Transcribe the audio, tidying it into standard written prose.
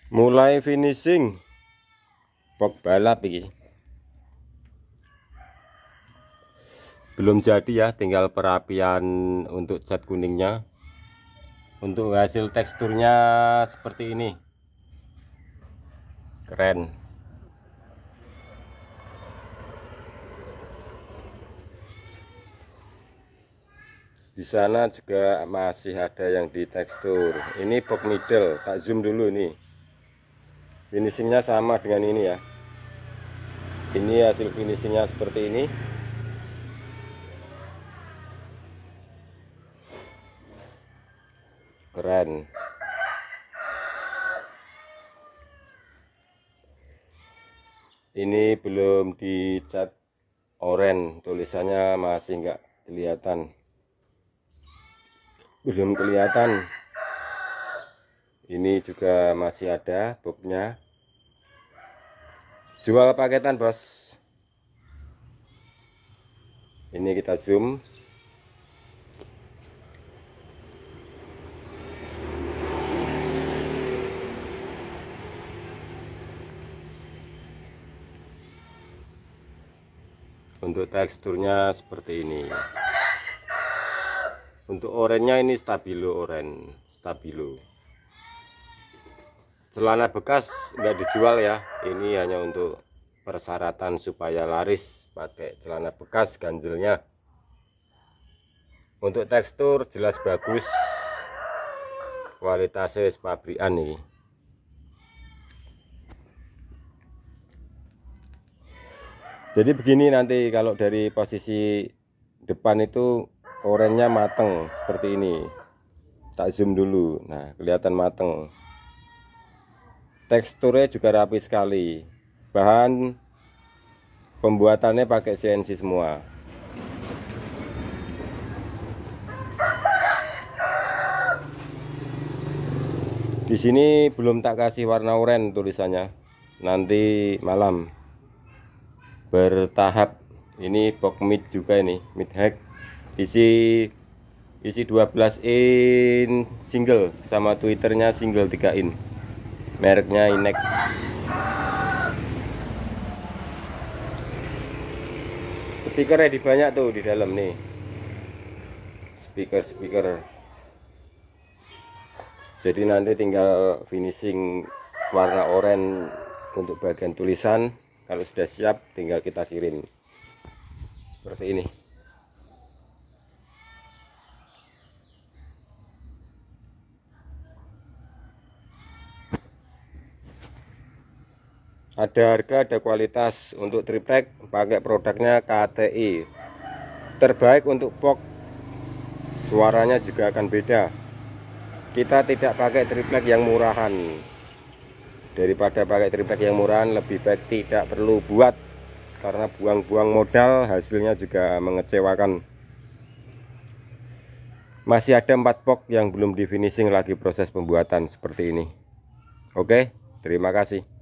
Mulai finishing box balap ini belum jadi ya, tinggal perapian untuk cat kuningnya. Untuk hasil teksturnya seperti ini, keren. Di sana juga masih ada yang di tekstur. Ini box middle, tak zoom dulu nih. Finishingnya sama dengan ini ya. Ini hasil finishingnya seperti ini. Keren. Ini belum dicat oranye, tulisannya masih enggak kelihatan. Belum kelihatan. Ini juga masih ada boxnya. Jual paketan, bos. Ini kita zoom. Untuk teksturnya seperti ini. Untuk oranye ini stabilo oranye, stabilo. Celana bekas nggak dijual ya. Ini hanya untuk persyaratan supaya laris, pakai celana bekas ganjelnya. Untuk tekstur jelas bagus, kualitasnya pabrikan nih. Jadi begini, nanti kalau dari posisi depan itu oranye mateng seperti ini. Tak zoom dulu. Nah, kelihatan mateng. Teksturnya juga rapi sekali. Bahan pembuatannya pakai CNC semua. Di sini belum tak kasih warna oranye tulisannya. Nanti malam. Bertahap. Ini box mid juga, ini mid hack. Isi 12 in single, sama twitternya single 3 in. Mereknya Inek. Speakernya di banyak tuh di dalam nih. Speaker. Jadi nanti tinggal finishing warna oranye untuk bagian tulisan. Kalau sudah siap tinggal kita kirim seperti ini. Ada harga, ada kualitas. Untuk triplek pakai produknya KTI, terbaik untuk box. Suaranya juga akan beda. Kita tidak pakai triplek yang murahan. Daripada pakai triplek yang murahan, lebih baik tidak perlu buat, karena buang-buang modal, hasilnya juga mengecewakan. Masih ada 4 box yang belum di finishing, lagi proses pembuatan seperti ini. Oke, terima kasih.